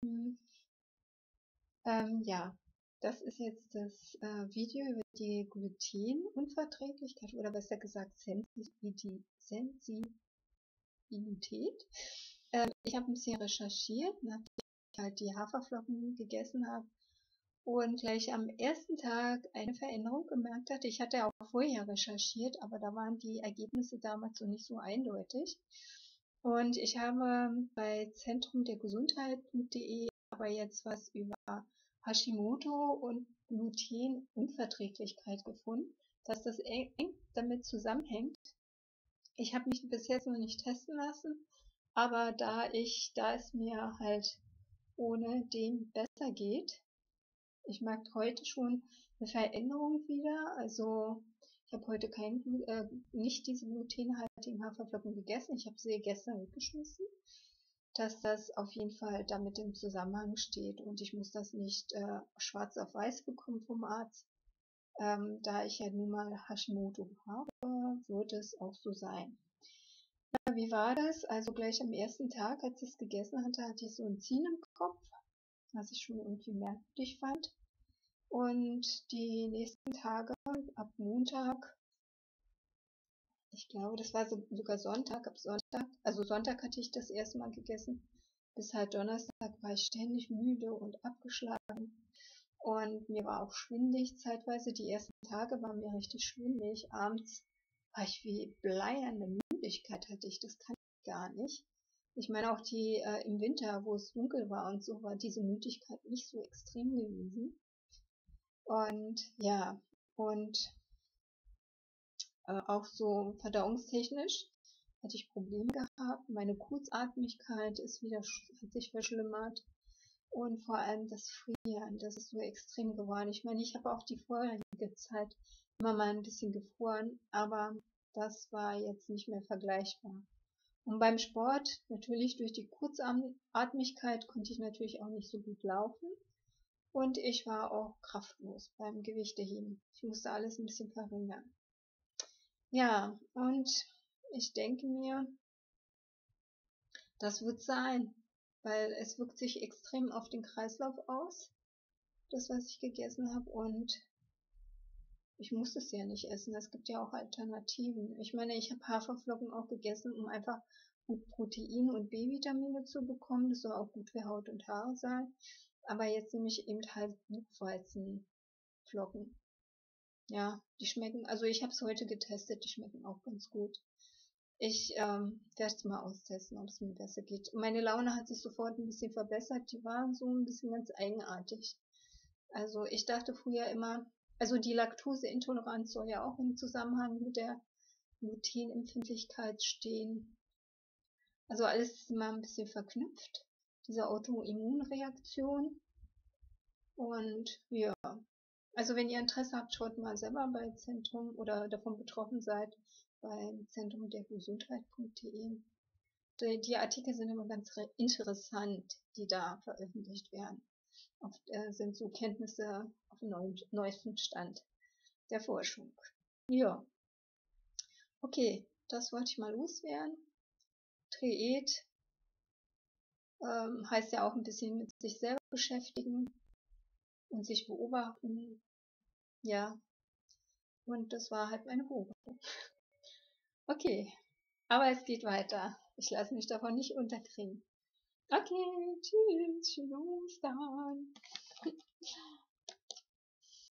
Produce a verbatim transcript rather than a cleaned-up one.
Hm, ähm, ja, das ist jetzt das äh, Video über die Glutenunverträglichkeit oder besser gesagt Sensibilität. Sensibilität. Ähm, ich habe ein bisschen recherchiert, nachdem ich halt die Haferflocken gegessen habe und gleich am ersten Tag eine Veränderung gemerkt hatte. Ich hatte auch vorher recherchiert, aber da waren die Ergebnisse damals so nicht so eindeutig. Und ich habe bei zentrum der Gesundheit punkt de aber jetzt was über Hashimoto und Glutenunverträglichkeit gefunden, dass das eng damit zusammenhängt. Ich habe mich bis jetzt noch nicht testen lassen, aber da ich, da es mir halt ohne den besser geht, ich merke heute schon eine Veränderung wieder. Also ich habe heute kein, äh, nicht diese glutenhaltigen Haferflocken gegessen. Ich habe sie gestern weggeschmissen, dass das auf jeden Fall damit im Zusammenhang steht und ich muss das nicht äh, schwarz auf weiß bekommen vom Arzt. Ähm, da ich ja nun mal Hashimoto habe, wird es auch so sein. Ja, wie war das? Also gleich am ersten Tag, als ich es gegessen hatte, hatte ich so ein Ziehen im Kopf, was ich schon irgendwie merkwürdig fand. Und die nächsten Tage, ab Montag, ich glaube, das war so, sogar Sonntag, ab Sonntag, also Sonntag hatte ich das erste Mal gegessen, bis halt Donnerstag war ich ständig müde und abgeschlagen. Und mir war auch schwindig zeitweise. Die ersten Tage waren mir richtig schwindig. Abends war ich wie bleierne Müdigkeit hatte ich. Das kann ich gar nicht. Ich meine auch die äh, im Winter, wo es dunkel war und so, war diese Müdigkeit nicht so extrem gewesen. Und ja, und äh, auch so verdauungstechnisch hatte ich Probleme gehabt. Meine Kurzatmigkeit ist wieder, hat sich verschlimmert. Und vor allem das Frieren, das ist so extrem geworden. Ich meine, ich habe auch die vorherige Zeit immer mal ein bisschen gefroren, aber das war jetzt nicht mehr vergleichbar. Und beim Sport, natürlich durch die Kurzatmigkeit, konnte ich natürlich auch nicht so gut laufen. Und ich war auch kraftlos beim Gewichteheben. Ich musste alles ein bisschen verringern. Ja, und ich denke mir, das wird sein, weil es wirkt sich extrem auf den Kreislauf aus, das, was ich gegessen habe, und ich muss es ja nicht essen. Es gibt ja auch Alternativen. Ich meine, ich habe Haferflocken auch gegessen, um einfach gut Protein und B-Vitamine zu bekommen. Das soll auch gut für Haut und Haare sein. Aber jetzt nehme ich eben halt Buchweizenflocken. Ja, die schmecken, also ich habe es heute getestet, die schmecken auch ganz gut. Ich ähm, werde es mal austesten, ob es mir besser geht. Meine Laune hat sich sofort ein bisschen verbessert. Die waren so ein bisschen ganz eigenartig. Also ich dachte früher immer, also die Laktoseintoleranz soll ja auch im Zusammenhang mit der Glutenempfindlichkeit stehen. Also alles ist immer ein bisschen verknüpft, diese Autoimmunreaktion. Und ja, also wenn ihr Interesse habt, schaut mal selber bei Zentrum oder davon betroffen seid, beim zentrum der Gesundheit punkt de. Die, die Artikel sind immer ganz interessant, die da veröffentlicht werden. Oft äh, sind so Kenntnisse auf dem neuen, neuesten Stand der Forschung. Ja, okay, das wollte ich mal loswerden. Triät ähm, heißt ja auch ein bisschen mit sich selber beschäftigen und sich beobachten. Ja, und das war halt meine Beobachtung. Okay, aber es geht weiter. Ich lasse mich davon nicht unterkriegen. Okay, tschüss, tschüss, dann.